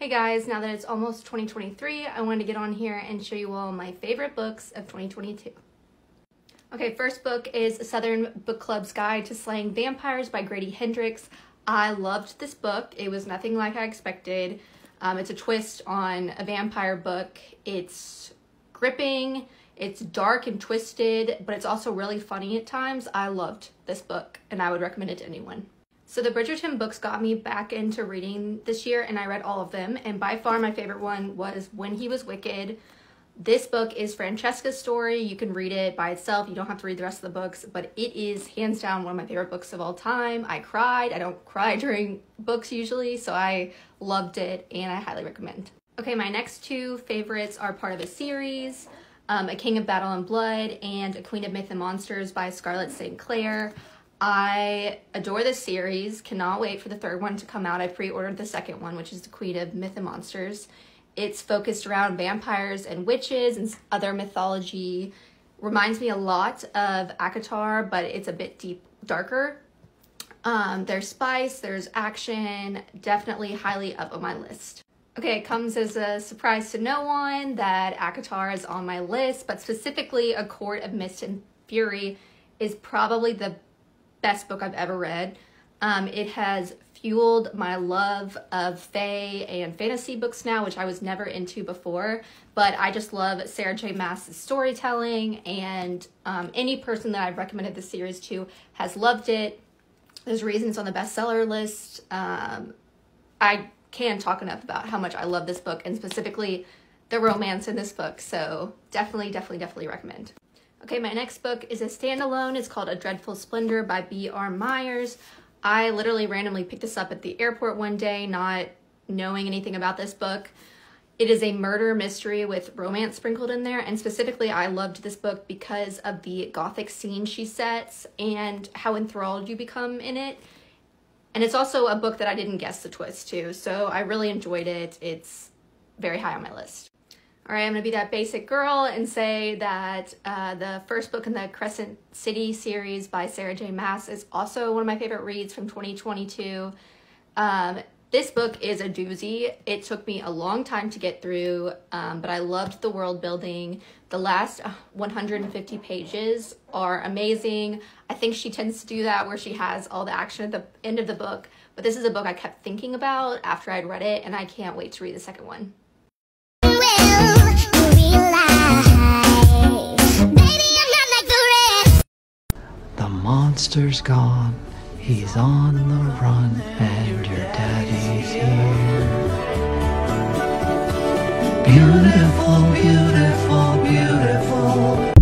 Hey guys, now that it's almost 2023, I wanted to get on here and show you all my favorite books of 2022. Okay, first book is Southern Book Club's Guide to Slaying Vampires by Grady Hendrix. I loved this book. It was nothing like I expected. It's a twist on a vampire book. It's gripping, it's dark and twisted, but it's also really funny at times. I loved this book and I would recommend it to anyone. So the Bridgerton books got me back into reading this year and I read all of them, and by far my favorite one was When He Was Wicked. This book is Francesca's story. You can read it by itself. You don't have to read the rest of the books, but it is hands down one of my favorite books of all time. I cried. I don't cry during books usually, so I loved it and I highly recommend. Okay, my next two favorites are part of a series, A King of Battle and Blood and A Queen of Myth and Monsters by Scarlett St. Clair. I adore this series, cannot wait for the third one to come out. I pre-ordered the second one, which is The Queen of Myth and Monsters. It's focused around vampires and witches and other mythology. Reminds me a lot of ACOTAR, but it's a bit darker. There's spice, there's action, definitely highly up on my list. Okay, it comes as a surprise to no one that ACOTAR is on my list, but specifically A Court of Mist and Fury is probably the best book I've ever read. It has fueled my love of fae and fantasy books now, which I was never into before, but I just love Sarah J. Maas's storytelling, and any person that I've recommended this series to has loved it. There's reasons on the bestseller list. I can't talk enough about how much I love this book, and specifically the romance in this book, so definitely recommend. Okay, my next book is a standalone. It's called A Dreadful Splendor by B.R. Myers. I literally randomly picked this up at the airport one day, not knowing anything about this book. It is a murder mystery with romance sprinkled in there, and specifically I loved this book because of the gothic scene she sets and how enthralled you become in it. And it's also a book that I didn't guess the twist to, so I really enjoyed it. It's very high on my list. All right, I'm gonna be that basic girl and say that the first book in the Crescent City series by Sarah J. Maas is also one of my favorite reads from 2022. This book is a doozy. It took me a long time to get through, but I loved the world building. The last 150 pages are amazing. I think she tends to do that where she has all the action at the end of the book, but this is a book I kept thinking about after I'd read it, and I can't wait to read the second one. The monster's gone, he's on the run, and your daddy's here. Beautiful, beautiful, beautiful.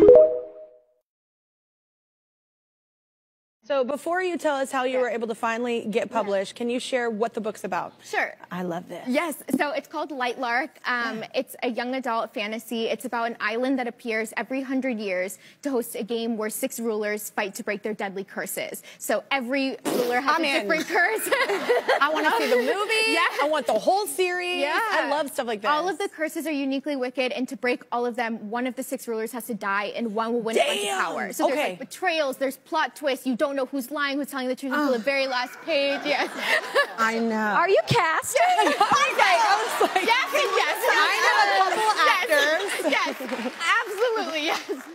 So before you tell us how you were able to finally get published, can you share what the book's about? Sure. I love this. Yes, so it's called Lightlark. It's a young adult fantasy. It's about an island that appears every 100 years to host a game where 6 rulers fight to break their deadly curses. So every ruler has a different curse. I want to see the movie. Yeah. I want the whole series. Yeah. I love stuff like that. All of the curses are uniquely wicked, and to break all of them, one of the 6 rulers has to die, and one will win a bunch of power. So there's like betrayals, there's plot twists. You don't know who's lying, who's telling the truth until the very last page. Yes. I know. Are you cast? Okay, I was like, yes and yes. I know a couple actors. Yes, absolutely, yes.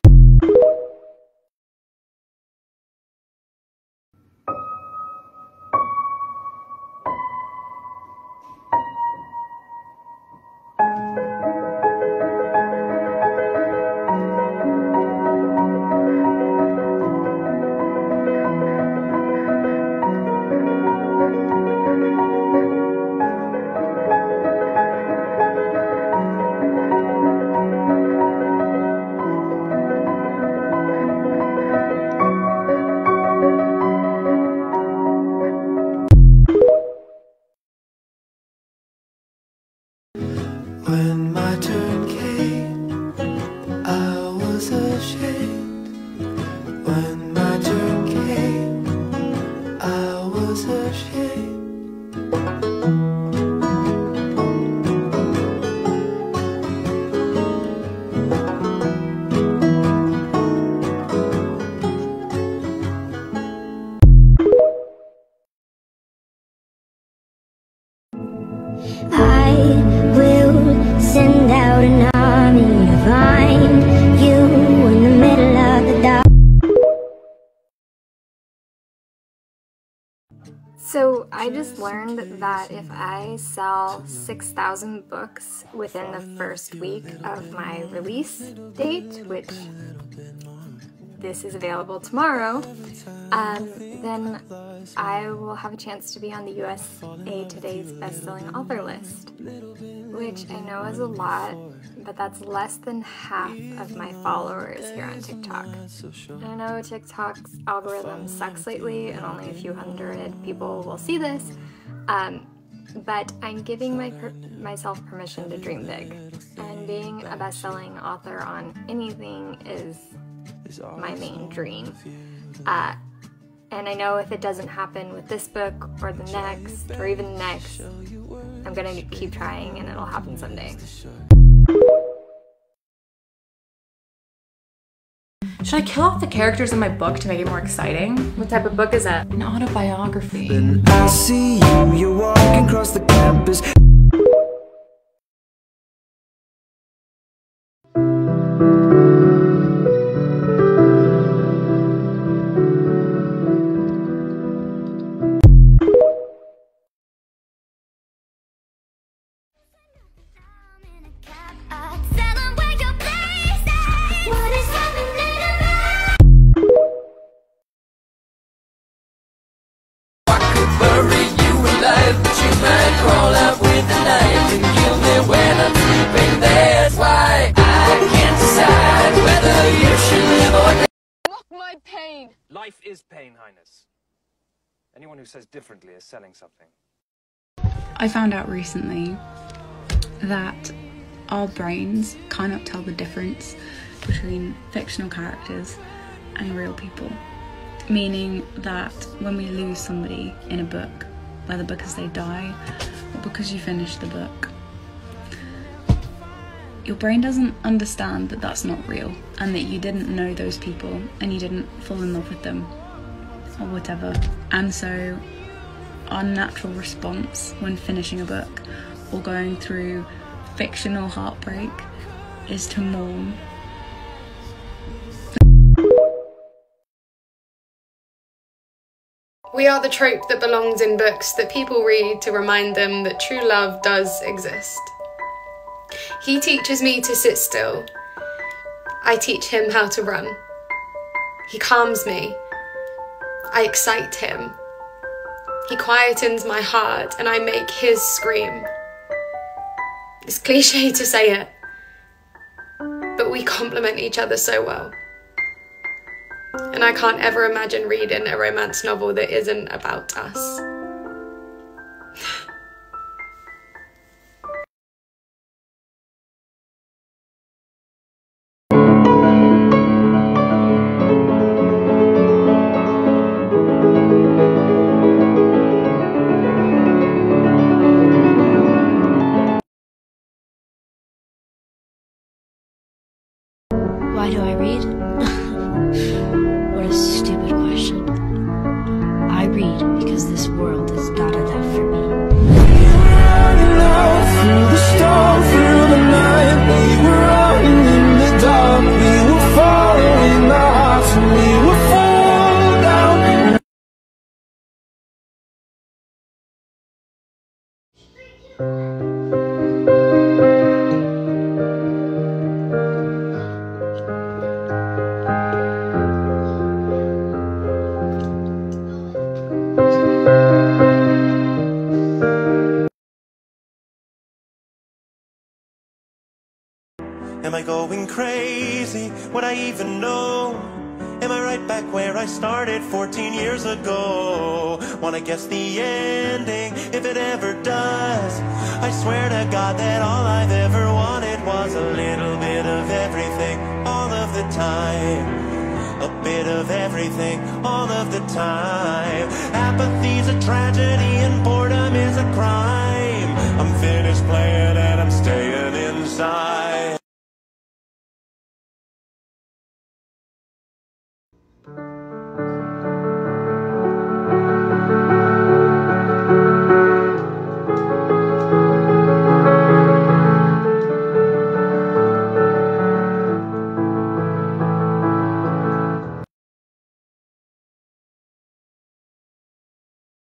When my turn came, I was ashamed. When my turn came, I was ashamed. I will send out an army to find you in the middle of the dark. So I just learned that if I sell 6,000 books within the first week of my release date, which this is available tomorrow, then I will have a chance to be on the USA Today's best-selling author list, which I know is a lot, but that's less than half of my followers here on TikTok. I know TikTok's algorithm sucks lately and only a few hundred people will see this, but I'm giving myself permission to dream big, and being a best-selling author on anything is my main dream. And I know if it doesn't happen with this book or the next or even the next, I'm gonna keep trying and it'll happen someday. Should I kill off the characters in my book to make it more exciting? What type of book is that? An autobiography. Then I see you, you're walking across the campus. Life is pain, Highness. Anyone who says differently is selling something. I found out recently that our brains cannot tell the difference between fictional characters and real people. Meaning that when we lose somebody in a book, whether because they die or because you finish the book, your brain doesn't understand that that's not real and that you didn't know those people and you didn't fall in love with them or whatever. And so our natural response when finishing a book or going through fictional heartbreak is to mourn. We are the trope that belongs in books that people read to remind them that true love does exist. He teaches me to sit still. I teach him how to run. He calms me. I excite him. He quietens my heart and I make his scream. It's cliche to say it, but we complement each other so well. And I can't ever imagine reading a romance novel that isn't about us. Why do I read? What a stupid question. I read because this world is not enough for me. Through the storm, through the night, we were running in the dark. We were following our hearts and we would fall down. Am I going crazy? Would I even know? Am I right back where I started 14 years ago? Wanna guess the ending, if it ever does. I swear to God that all I've ever wanted was a little bit of everything, all of the time. A bit of everything, all of the time. Apathy's a tragedy and boredom is a crime.